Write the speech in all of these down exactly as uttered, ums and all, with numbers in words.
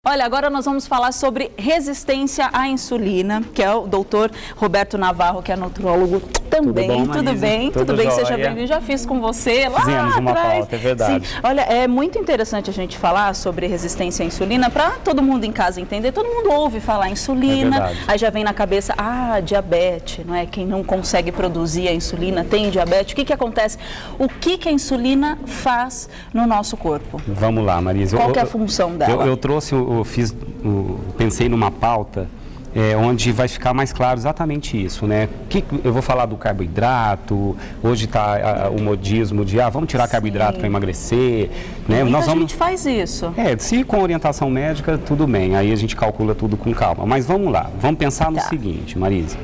Olha, agora nós vamos falar sobre resistência à insulina, que é o doutor Roberto Navarro, que é nutrólogo também. Tudo bom, Tudo bem? Tudo, Tudo bem? jóia. Seja bem-vindo. Já fiz com você lá Fizemos uma atrás. pauta, é verdade. Sim. Olha, é muito interessante a gente falar sobre resistência à insulina para todo mundo em casa entender. Todo mundo ouve falar insulina, é aí já vem na cabeça, ah, diabetes, não é? Quem não consegue produzir a insulina tem diabetes. O que que acontece? O que que a insulina faz no nosso corpo? Vamos lá, Marisa. Qual eu, que é a função dela? Eu, eu trouxe, eu fiz, eu pensei numa pauta é, onde vai ficar mais claro exatamente isso, né? Que, eu vou falar do carboidrato, hoje está o modismo de, ah, vamos tirar Sim. carboidrato para emagrecer, né? Muita Nós vamos... gente faz isso. É, se com orientação médica, tudo bem, aí a gente calcula tudo com calma. Mas vamos lá, vamos pensar no tá. seguinte, Marisa.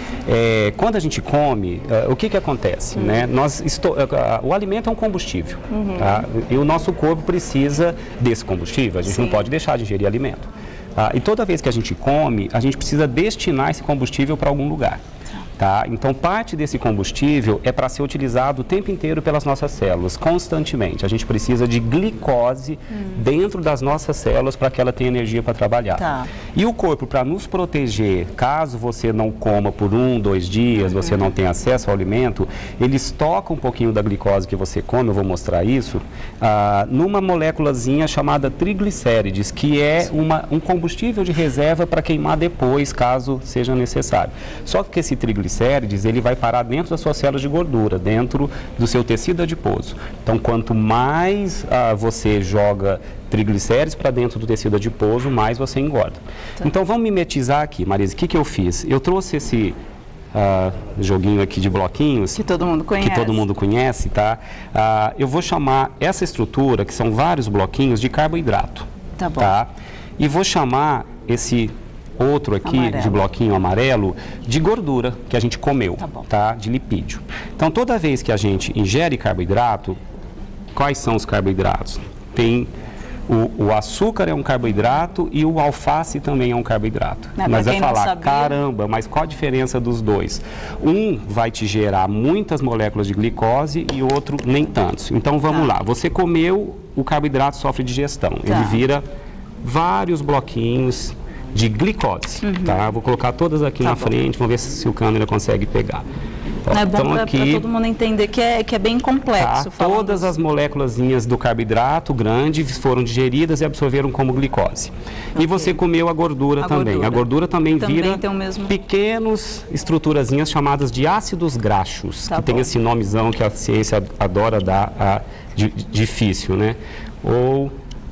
É, quando a gente come, uh, o que que acontece, uhum. né? Nós esto... uh, o alimento é um combustível, uhum. tá? E o nosso corpo precisa desse combustível, a gente Sim. não pode deixar de ingerir alimento. Tá? E toda vez que a gente come, a gente precisa destinar esse combustível para algum lugar. Tá? Então, parte desse combustível é para ser utilizado o tempo inteiro pelas nossas células, constantemente. A gente precisa de glicose hum. dentro das nossas células para que ela tenha energia para trabalhar. Tá. E o corpo, para nos proteger, caso você não coma por um, dois dias, uhum. você não tenha acesso ao alimento, ele estoca um pouquinho da glicose que você come, eu vou mostrar isso, ah, numa moléculazinha chamada triglicérides, que é uma, um combustível de reserva para queimar depois, caso seja necessário. Só que esse triglicérides ele vai parar dentro das suas células de gordura, dentro do seu tecido adiposo. Então, quanto mais ah, você joga triglicérides para dentro do tecido adiposo, mais você engorda. Tá. Então, vamos mimetizar aqui, Marisa. O que que eu fiz? Eu trouxe esse ah, joguinho aqui de bloquinhos. Que todo mundo conhece. Que todo mundo conhece, tá? Ah, eu vou chamar essa estrutura, que são vários bloquinhos, de carboidrato. Tá bom. Tá? E vou chamar esse... outro aqui, amarelo. De bloquinho amarelo, de gordura que a gente comeu, tá bom. Tá? De lipídio. Então, toda vez que a gente ingere carboidrato, quais são os carboidratos? Tem o, o açúcar é um carboidrato e o alface também é um carboidrato. Não, mas vai falar, sabia... caramba, mas qual a diferença dos dois? Um vai te gerar muitas moléculas de glicose e o outro nem tantos. Então, vamos tá. lá. Você comeu, o carboidrato sofre digestão. Tá. Ele vira vários bloquinhos de glicose, uhum. tá? Vou colocar todas aqui tá na bom. frente, vamos ver se, se o câmera consegue pegar. Ó, é bom então para aqui, todo mundo entender que é, que é bem complexo. Tá? Todas as moléculazinhas do carboidrato grande foram digeridas e absorveram como glicose. Okay. E você comeu a gordura a também. Gordura. A gordura também, também vira tem o mesmo... pequenas estruturazinhas chamadas de ácidos graxos, tá que bom. Tem esse nomezão que a ciência adora dar, a, de, difícil, né? Ou...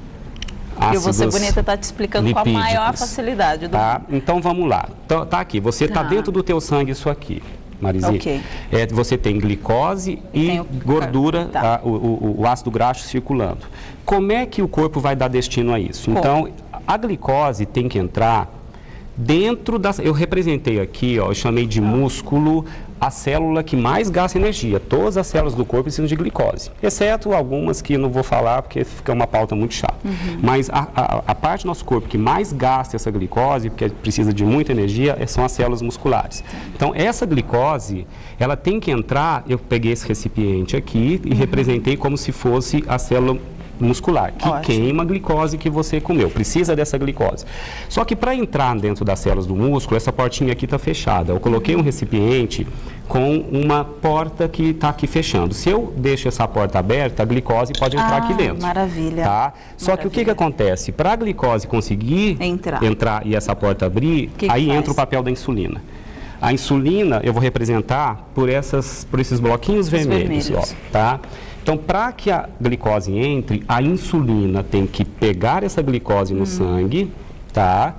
E o Você Bonita está te explicando lipídicos. Com a maior facilidade do tá? mundo. Então, vamos lá. Tá, tá aqui, você está tá dentro do teu sangue isso aqui, Marizinha. Okay. É, você tem glicose e, e gordura, tá. a, o, o, o ácido graxo circulando. Como é que o corpo vai dar destino a isso? Como? Então, a glicose tem que entrar dentro das... Eu representei aqui, ó, eu chamei de músculo a célula que mais gasta energia. Todas as células do corpo precisam de glicose, exceto algumas que não vou falar porque fica uma pauta muito chata. Uhum. Mas a, a, a parte do nosso corpo que mais gasta essa glicose, porque precisa de muita energia, são as células musculares. Então, essa glicose, ela tem que entrar... Eu peguei esse recipiente aqui e uhum. representei como se fosse a célula muscular, que Ótimo. Queima a glicose que você comeu, precisa dessa glicose. Só que para entrar dentro das células do músculo, essa portinha aqui está fechada. Eu coloquei um recipiente com uma porta que está aqui fechando. Se eu deixo essa porta aberta, a glicose pode entrar ah, aqui dentro. Maravilha. Tá? Só maravilha. Que o que, que acontece? Para a glicose conseguir entrar. entrar e essa porta abrir, que aí que entra o papel da insulina. A insulina eu vou representar por, essas, por esses bloquinhos vermelhos. vermelhos. Ó, tá? Então, para que a glicose entre, a insulina tem que pegar essa glicose no hum. sangue, tá?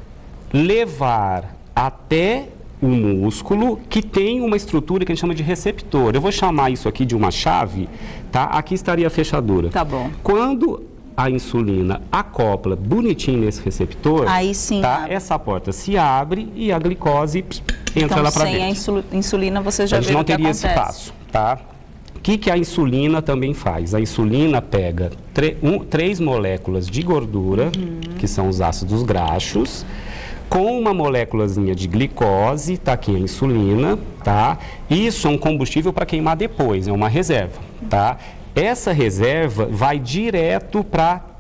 Levar até o músculo, que tem uma estrutura que a gente chama de receptor. Eu vou chamar isso aqui de uma chave, tá? Aqui estaria a fechadura. Tá bom. Quando a insulina acopla bonitinho nesse receptor, aí sim, tá? Essa porta se abre e a glicose pss, entra então, lá para dentro. Sem a insulina, você já viu o que acontece. A gente não teria esse acontece. passo, tá? O que, que a insulina também faz? A insulina pega um, três moléculas de gordura, uhum. que são os ácidos graxos, com uma moléculazinha de glicose, tá aqui a insulina, tá? Isso é um combustível para queimar depois, é uma reserva, tá? Essa reserva vai direto para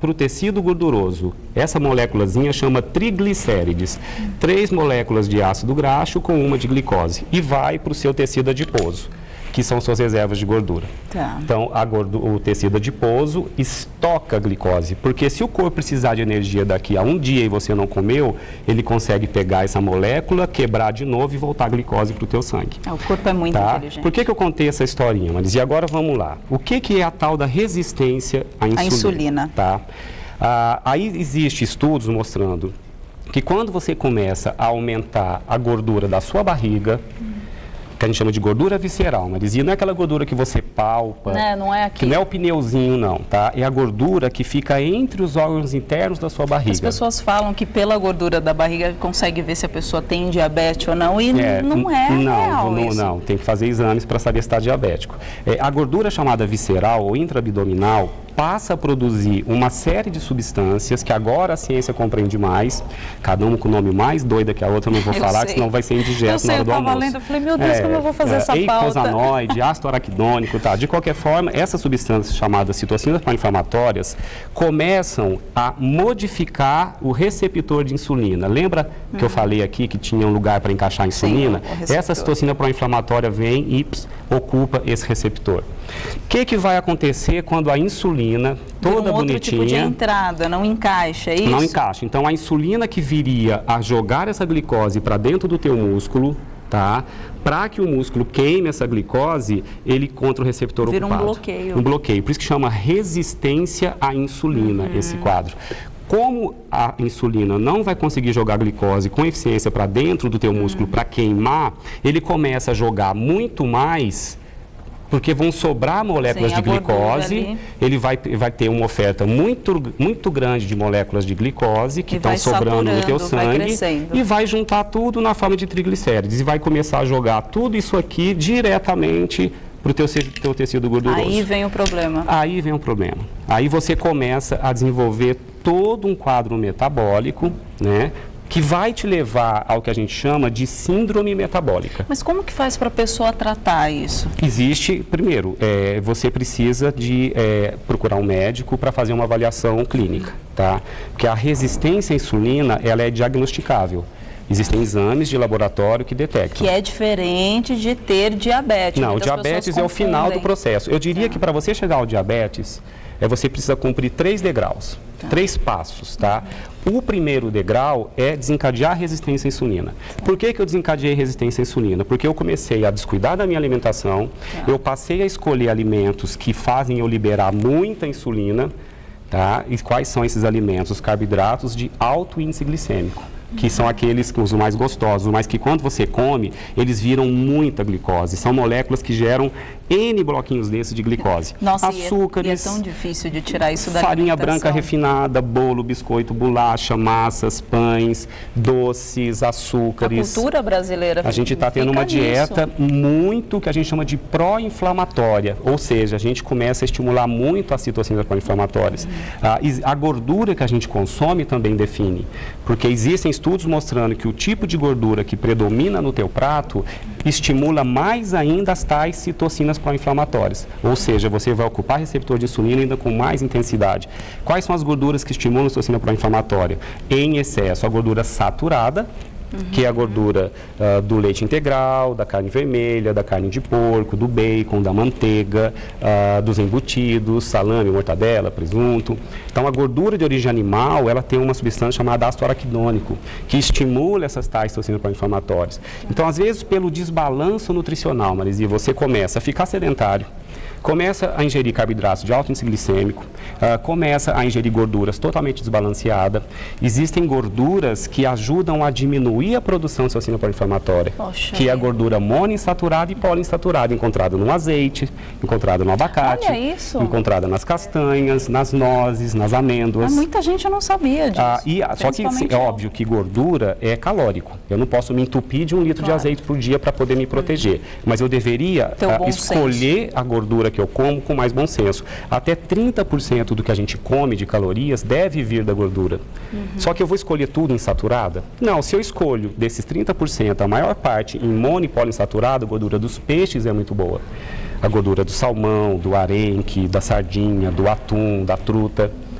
para o tecido gorduroso. Essa moléculazinha chama triglicérides. Três moléculas de ácido graxo com uma de glicose. E vai para o seu tecido adiposo, que são suas reservas de gordura. Tá. Então, a gordu o tecido adiposo estoca a glicose, porque se o corpo precisar de energia daqui a um dia e você não comeu, ele consegue pegar essa molécula, quebrar de novo e voltar a glicose para o teu sangue. Ah, o corpo é muito Tá? inteligente. Por que que eu contei essa historinha, Maris? E agora vamos lá. O que que é a tal da resistência à insulina? A insulina. Tá? Ah, aí existe estudos mostrando que quando você começa a aumentar a gordura da sua barriga, que a gente chama de gordura visceral, Maris, e não é aquela gordura que você palpa, Né, não é aqui. que não é o pneuzinho não, tá? É a gordura que fica entre os órgãos internos da sua barriga. As pessoas falam que pela gordura da barriga consegue ver se a pessoa tem diabetes ou não, e É, não é não, real não, isso. não, tem que fazer exames para saber se está diabético. É, a gordura chamada visceral ou intraabdominal passa a produzir uma série de substâncias que agora a ciência compreende mais, cada uma com o nome mais doida que a outra, não vou Eu falar, sei. que senão vai ser indigesto Eu sei, na hora eu do tava almoço. lendo, eu falei, meu Deus, como eu vou fazer essa pauta? Eicosanoide, ácido araquidônico, tá? De qualquer forma, essas substâncias chamadas citocinas pró-inflamatórias começam a modificar o receptor de insulina. Lembra que eu falei aqui que tinha um lugar para encaixar a insulina? o receptor. Essa citocina pró-inflamatória vem e ps, ocupa esse receptor. O que que vai acontecer quando a insulina, toda um outro bonitinha, tipo de entrada, não encaixa, é isso? não encaixa. Então, a insulina que viria a jogar essa glicose para dentro do teu músculo, tá? Para que o músculo queime essa glicose, ele contra o receptor Vira um ocupado. bloqueio. Um bloqueio. Por isso que chama resistência à insulina, Uhum. esse quadro. Como a insulina não vai conseguir jogar glicose com eficiência para dentro do teu Uhum. músculo para queimar, ele começa a jogar muito mais, porque vão sobrar moléculas Sim, de a gordura glicose, ali. ele vai, vai ter uma oferta muito, muito grande de moléculas de glicose que E estão vai sobrando no teu saturando, vai sangue crescendo. e vai juntar tudo na forma de triglicérides e vai começar a jogar tudo isso aqui diretamente para o teu, ce- teu tecido gorduroso. Aí vem o problema. Aí vem o problema. Aí você começa a desenvolver todo um quadro metabólico, né? Que vai te levar ao que a gente chama de síndrome metabólica. Mas como que faz para a pessoa tratar isso? Existe, primeiro, é, você precisa de é, procurar um médico para fazer uma avaliação clínica, tá? Porque a resistência à insulina, ela é diagnosticável. Existem exames de laboratório que detectam. Que é diferente de ter diabetes. Não, o Muitas diabetes pessoas é o final do confundem. processo. Eu diria Tá. que para você chegar ao diabetes, é, você precisa cumprir três degraus, três passos, tá? O primeiro degrau é desencadear a resistência à insulina. Por que que eu desencadeei a resistência à insulina? Porque eu comecei a descuidar da minha alimentação, eu passei a escolher alimentos que fazem eu liberar muita insulina, tá? E quais são esses alimentos? Os carboidratos de alto índice glicêmico, que são aqueles que os mais gostosos, mas que quando você come, eles viram muita glicose. São moléculas que geram N bloquinhos desses de glicose. Nossa, e é- Açúcares, e é tão difícil de tirar isso da farinha alimentação. branca refinada, bolo, biscoito, bolacha, massas, pães, doces, A açúcares. cultura brasileira A gente está tendo fica uma dieta nisso. muito que a gente chama de pró-inflamatória, ou seja, a gente começa a estimular muito as citocinas pró-inflamatórias. A, is- a gordura que a gente consome também define, porque existem estudos mostrando que o tipo de gordura que predomina no teu prato estimula mais ainda as tais citocinas pró-inflamatórias, ou seja, você vai ocupar receptor de insulina ainda com mais intensidade. Quais são as gorduras que estimulam a citocina pró-inflamatória? Em excesso, a gordura saturada, que é a gordura ah, do leite integral, da carne vermelha, da carne de porco, do bacon, da manteiga, ah, dos embutidos, salame, mortadela, presunto. Então, a gordura de origem animal, ela tem uma substância chamada ácido araquidônico, que estimula essas tais toxinas pró-inflamatórias. Então, às vezes, pelo desbalanço nutricional, Marizinha, você começa a ficar sedentário, começa a ingerir carboidratos de alto índice glicêmico, ah, começa a ingerir gorduras totalmente desbalanceadas. Existem gorduras que ajudam a diminuir a produção de citocina pró-inflamatória, Poxa que é a vida. gordura monoinsaturada e poliinsaturada, encontrada no azeite, encontrada no abacate, Olha isso. encontrada nas castanhas, nas nozes, nas amêndoas. Mas muita gente não sabia disso. Ah, e, a- só que Principalmente é eu. óbvio que gordura é calórico. Eu não posso me entupir de um litro de Claro. azeite por dia para poder me proteger. Mas eu deveria Ter o ah, bom escolher a gordura que eu como com mais bom senso. Até trinta por cento do que a gente come de calorias deve vir da gordura. Só que eu vou escolher tudo insaturada? Não, se eu escolho desses trinta por cento, a maior parte em mono e poliinsaturado, a gordura dos peixes é muito boa. A gordura do salmão, do arenque, da sardinha, do atum, da truta.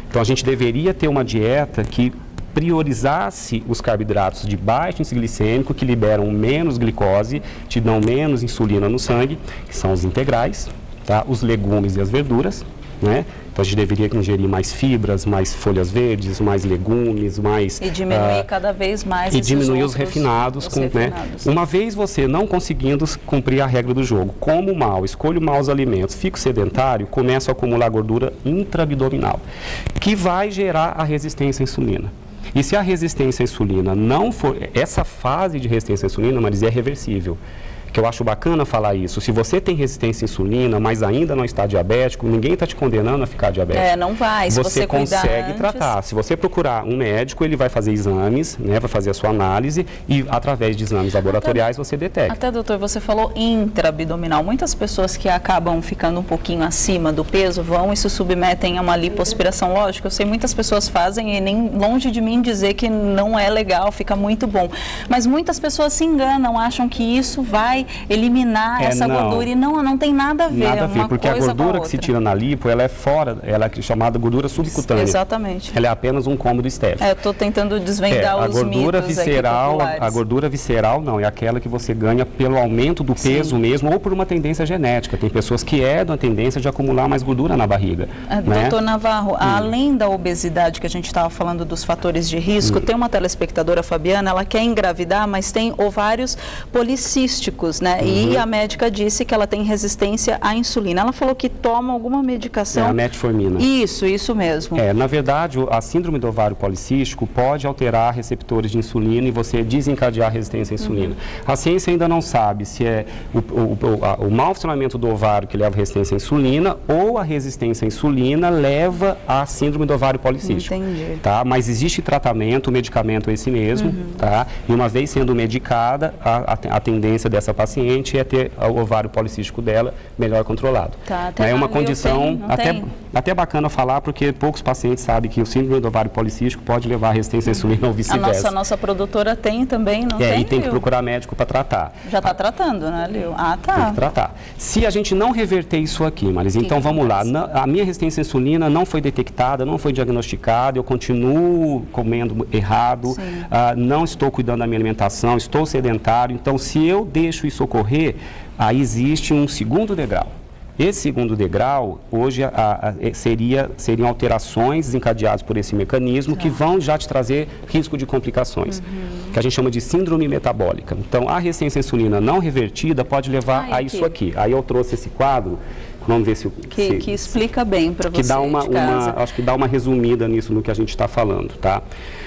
Então, a gente deveria ter uma dieta que priorizasse os carboidratos de baixo índice glicêmico, que liberam menos glicose, te dão menos insulina no sangue, que são os integrais, tá? Os legumes e as verduras, né? Então, a gente deveria ingerir mais fibras, mais folhas verdes, mais legumes, mais... E diminuir uh, cada vez mais E esses diminuir outros, os refinados. os com, refinados. Né? Uma vez você não conseguindo cumprir a regra do jogo, como mal, escolho maus alimentos, fico sedentário, começo a acumular gordura intraabdominal, que vai gerar a resistência à insulina. E se a resistência à insulina não for... Essa fase de resistência à insulina, Marizia, é reversível. Que eu acho bacana falar isso. Se você tem resistência à insulina, mas ainda não está diabético, ninguém está te condenando a ficar diabético. É, não vai. Se você, você consegue antes... tratar. Se você procurar um médico, ele vai fazer exames, né, vai fazer a sua análise e, através de exames laboratoriais, até, você detecta. Até, doutor, você falou intraabdominal. Muitas pessoas que acabam ficando um pouquinho acima do peso vão e se submetem a uma lipoaspiração. Lógico, eu sei, muitas pessoas fazem e nem longe de mim dizer que não é legal, fica muito bom. Mas muitas pessoas se enganam, acham que isso vai eliminar é, essa não, gordura e não, não tem nada a ver. Nada a ver, uma porque a coisa gordura que se tira na lipo, ela é fora, ela é chamada gordura subcutânea. Exatamente. Ela é apenas um cômodo estético. É, eu estou tentando desvendar é, os a gordura mitos visceral, aqui a, a gordura visceral não, é aquela que você ganha pelo aumento do peso Sim. mesmo ou por uma tendência genética. Tem pessoas que é da tendência de acumular mais gordura na barriga. É, né? Doutor Navarro, hum. além da obesidade que a gente estava falando dos fatores de risco, hum. tem uma telespectadora, Fabiana, ela quer engravidar, mas tem ovários policísticos, né? Uhum. E a médica disse que ela tem resistência à insulina. Ela falou que toma alguma medicação... É a metformina. Isso, isso mesmo. É, na verdade, a síndrome do ovário policístico pode alterar receptores de insulina e você desencadear a resistência à insulina. Uhum. A ciência ainda não sabe se é o, o, o, a, o mau funcionamento do ovário que leva à resistência à insulina ou a resistência à insulina leva à síndrome do ovário policístico. Entendi. Tá? Mas existe tratamento, o medicamento é esse mesmo, uhum. tá? E uma vez sendo medicada, a, a, a tendência dessa paciente é ter o ovário policístico dela melhor controlado. Tá, até é uma condição tem, até, até bacana falar, porque poucos pacientes sabem que o síndrome do ovário policístico pode levar à resistência à insulina ou vice-versa. A nossa, nossa produtora tem também, não é, tem? E tem Liu? que procurar médico para tratar. Já está tratando, né, Liu? Ah, tá. Tem que tratar. Se a gente não reverter isso aqui, Maris, então vamos lá. Na, a minha resistência à insulina não foi detectada, não foi diagnosticada, eu continuo comendo errado, uh, não estou cuidando da minha alimentação, estou sedentário. Então, se eu deixo isso ocorrer, aí existe um segundo degrau. Esse segundo degrau, hoje, a, a, seria, seriam alterações desencadeadas por esse mecanismo tá. que vão já te trazer risco de complicações, uhum. que a gente chama de síndrome metabólica. Então, a resistência à insulina não revertida pode levar ah, a isso aqui. Aí eu trouxe esse quadro, vamos ver se... Que, se, que explica bem para você que dá uma, de casa. uma, acho que dá uma resumida nisso, no que a gente está falando, tá?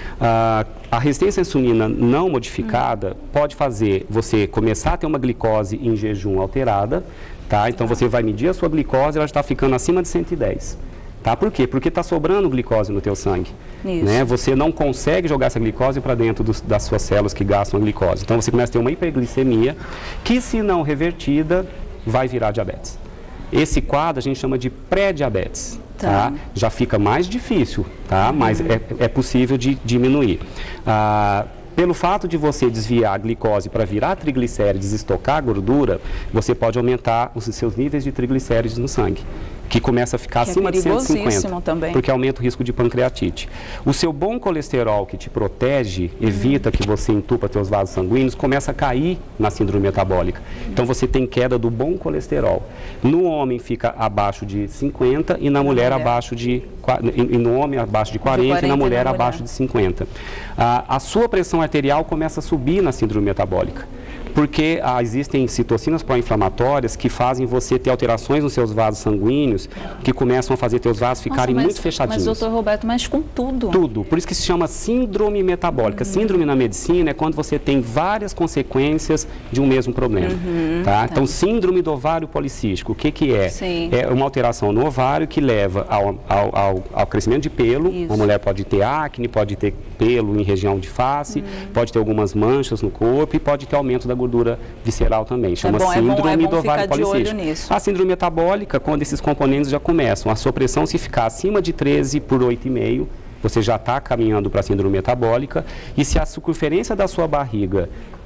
Ah, a resistência à insulina não modificada hum. pode fazer você começar a ter uma glicose em jejum alterada, tá? Então, você vai medir a sua glicose, ela está ficando acima de cento e dez. Tá? Por quê? Porque está sobrando glicose no teu sangue. Isso. Né? Você não consegue jogar essa glicose para dentro dos, das suas células que gastam a glicose. Então, você começa a ter uma hiperglicemia que, se não revertida, vai virar diabetes. Esse quadro a gente chama de pré-diabetes. Tá. Tá? Já fica mais difícil, tá? Mas uhum. é, é possível de diminuir. Ah, pelo fato de você desviar a glicose para virar triglicérides e estocar gordura, você pode aumentar os seus níveis de triglicérides no sangue, que começa a ficar que acima é de cento e cinquenta, também. Porque aumenta o risco de pancreatite. O seu bom colesterol, que te protege, evita uhum. que você entupa seus vasos sanguíneos, começa a cair na síndrome metabólica. Então, você tem queda do bom colesterol. No homem fica abaixo de cinquenta e na mulher, mulher. abaixo de... E no homem abaixo de quarenta, de quarenta e na mulher, na mulher abaixo de cinquenta. Ah, a sua pressão arterial começa a subir na síndrome metabólica. Porque ah, existem citocinas pró-inflamatórias que fazem você ter alterações nos seus vasos sanguíneos, que começam a fazer teus vasos ficarem Nossa, mas, muito fechadinhos. Mas, doutor Roberto, mexe com tudo. Tudo. Por isso que se chama síndrome metabólica. Uhum. Síndrome na medicina é quando você tem várias consequências de um mesmo problema. Uhum, tá? Tá. Então, síndrome do ovário policístico, o que que é? Sim. É uma alteração no ovário que leva ao, ao, ao, ao crescimento de pelo. Isso. Uma mulher pode ter acne, pode ter pelo em região de face, uhum. pode ter algumas manchas no corpo e pode ter aumento da gordura visceral também. Chama é bom, síndrome é bom, é bom do ovário policístico. A síndrome metabólica, quando esses componentes já começam, a sua pressão se ficar acima de treze por oito vírgula cinco, você já está caminhando para a síndrome metabólica, e se a circunferência da sua barriga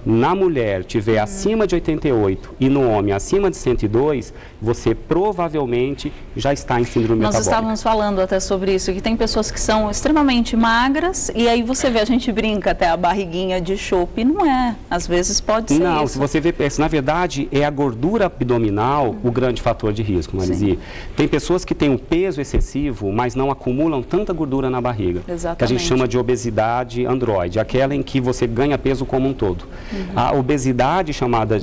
na mulher tiver uhum. acima de oitenta e oito e no homem acima de cento e dois, você provavelmente já está em síndrome Nós metabólica. Nós estávamos falando até sobre isso, que tem pessoas que são extremamente magras e aí você vê, a gente brinca até a barriguinha de chope, não é, às vezes pode ser Não, isso. se você vê, na verdade é a gordura abdominal uhum. o grande fator de risco, Marizi. Tem pessoas que têm um peso excessivo, mas não acumulam tanta gordura na barriga. Exatamente. Que a gente chama de obesidade androide, aquela em que você ganha peso como um todo. Uhum. A obesidade chamada, é,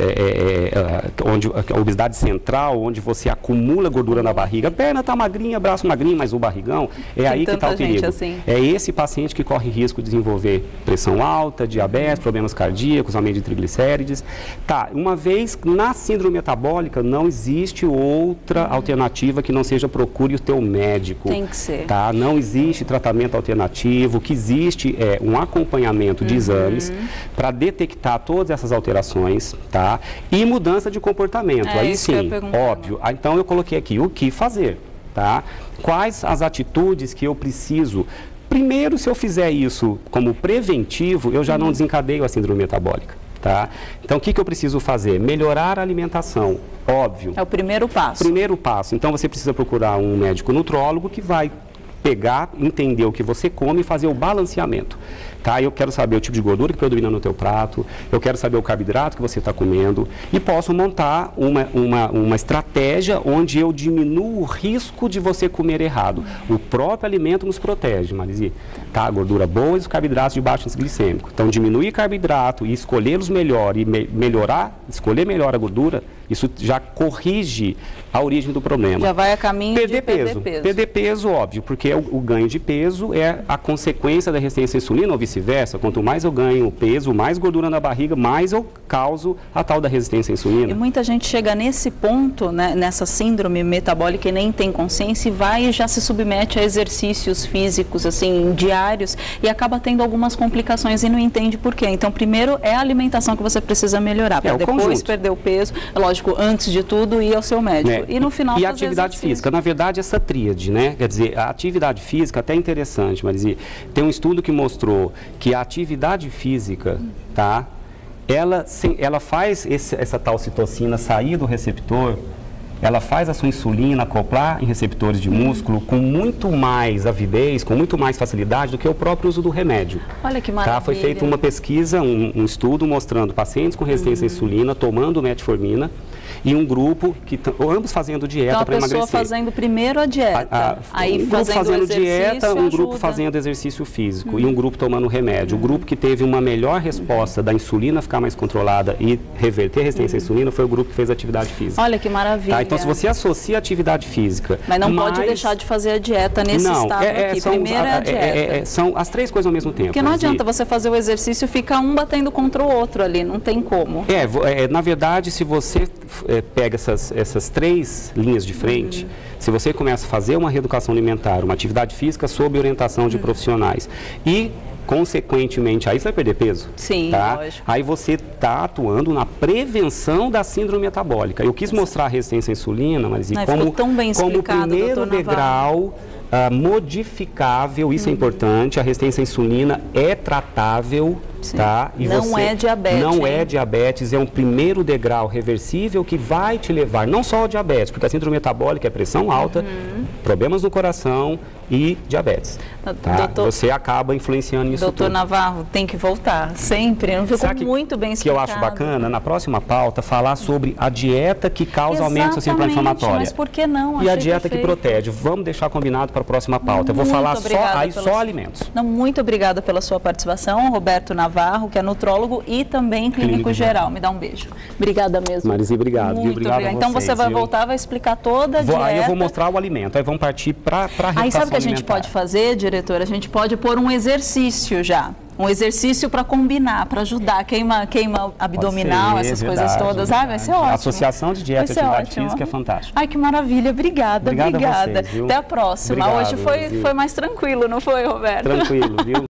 é, é, onde, a obesidade central, onde você acumula gordura na barriga, a perna está magrinha, braço magrinho, mas o barrigão, é Tem aí que está o perigo. Assim. É esse paciente que corre risco de desenvolver pressão alta, diabetes, problemas cardíacos, aumento de triglicérides. Tá, uma vez na síndrome metabólica, não existe outra uhum. alternativa que não seja procure o teu médico. Tem que ser. Tá? Não existe tratamento alternativo, o que existe é um acompanhamento de uhum. exames para detectar todas essas alterações, tá? E mudança de comportamento. É, aí sim, óbvio. Então eu coloquei aqui o que fazer, tá? Quais as atitudes que eu preciso. Primeiro, se eu fizer isso como preventivo, eu já uhum. não desencadeio a síndrome metabólica. Tá? Então, o que, que eu preciso fazer? Melhorar a alimentação, óbvio. É o primeiro passo. Primeiro passo. Então, você precisa procurar um médico nutrólogo que vai pegar, entender o que você come e fazer o balanceamento. Tá? Eu quero saber o tipo de gordura que predomina no teu prato, eu quero saber o carboidrato que você está comendo e posso montar uma, uma, uma estratégia onde eu diminuo o risco de você comer errado. O próprio alimento nos protege, Marizi. Tá? A gordura boa e os carboidratos de baixo índice glicêmico. Então, diminuir carboidrato e escolhê-los melhor e me melhorar, escolher melhor a gordura, isso já corrige a origem do problema. Já vai a caminho perder de perder peso. peso. Perder peso, óbvio, porque o, o ganho de peso é a consequência da resistência à insulina ou vice-versa. Quanto mais eu ganho peso, mais gordura na barriga, mais eu causo a tal da resistência à insulina. E muita gente chega nesse ponto, né, nessa síndrome metabólica e nem tem consciência e vai e já se submete a exercícios físicos, assim, diários e acaba tendo algumas complicações e não entende por quê. Então, primeiro é a alimentação que você precisa melhorar, para é, depois conjunto. perder o peso, lógico, antes de tudo ir ao seu médico. É. E no final E a atividade exercício. física, na verdade, essa tríade, né? Quer dizer, a atividade física até é interessante, mas tem um estudo que mostrou que a atividade física, tá? Ela, ela faz esse, essa tal citocina sair do receptor, ela faz a sua insulina acoplar em receptores de músculo com muito mais avidez, com muito mais facilidade do que o próprio uso do remédio. Olha que maravilha. Tá? Foi feita uma pesquisa, um, um estudo mostrando pacientes com resistência uhum. à insulina tomando metformina e um grupo, que ambos fazendo dieta para emagrecer. Então a pessoa fazendo primeiro a dieta, a, a, aí um grupo fazendo dieta, um ajuda. grupo fazendo exercício físico hum. e um grupo tomando remédio. Hum. O grupo que teve uma melhor resposta da insulina ficar mais controlada e reverter a resistência hum. à insulina foi o grupo que fez atividade física. Olha que maravilha. Tá? Então se você associa a atividade física... Mas não mais... pode deixar de fazer a dieta nesse não, estado é, é, aqui. São, Primeiro é a dieta. É, é, são as três coisas ao mesmo tempo. Porque não adianta você fazer o exercício e ficar um batendo contra o outro ali, não tem como. É, é na verdade, se você é, pega essas essas três linhas de frente, uhum. se você começa a fazer uma reeducação alimentar, uma atividade física sob orientação de uhum. profissionais e, consequentemente, aí você vai perder peso. Sim, tá? lógico. Aí você está atuando na prevenção da síndrome metabólica. Eu quis mostrar a resistência à insulina, mas e como, como primeiro degrau uh, modificável, isso uhum. é importante, a resistência à insulina é tratável. Tá? E não você, é diabetes. Não hein? é diabetes, é um primeiro degrau reversível que vai te levar, não só ao diabetes, porque a síndrome metabólica é pressão alta, uhum. problemas no coração e diabetes. Tá? Doutor, você acaba influenciando isso doutor tudo. Navarro, tem que voltar, sempre. Não ficou que, muito bem explicado. Que eu acho bacana, na próxima pauta, falar sobre a dieta que causa Exatamente, aumento do sistema inflamatório. Mas por que não? E Achei a dieta perfeito. que protege. Vamos deixar combinado para a próxima pauta. Eu vou muito falar só, aí pela... só alimentos. Não, muito obrigada pela sua participação, Roberto Navarro, que é nutrólogo e também clínico, clínico geral. Me dá um beijo. Obrigada mesmo. Marizi, obrigado. Muito obrigado obrigada. Então vocês, você vai viu? voltar, vai explicar toda a vou, dieta. Aí eu vou mostrar o alimento, aí vamos partir para a reeducação Aí sabe o que a gente alimentar. pode fazer, diretora? A gente pode pôr um exercício já. Um exercício para combinar, para ajudar, queima, queima abdominal, ser, essas verdade, coisas todas. Verdade. Ah, vai ser ótimo. A associação de dieta e atividade ótimo. física é fantástica. Ai, que maravilha. Obrigada, Obrigado obrigada. A vocês, viu? Até a próxima. Obrigado, Hoje foi, foi mais tranquilo, não foi, Roberto? Tranquilo, viu?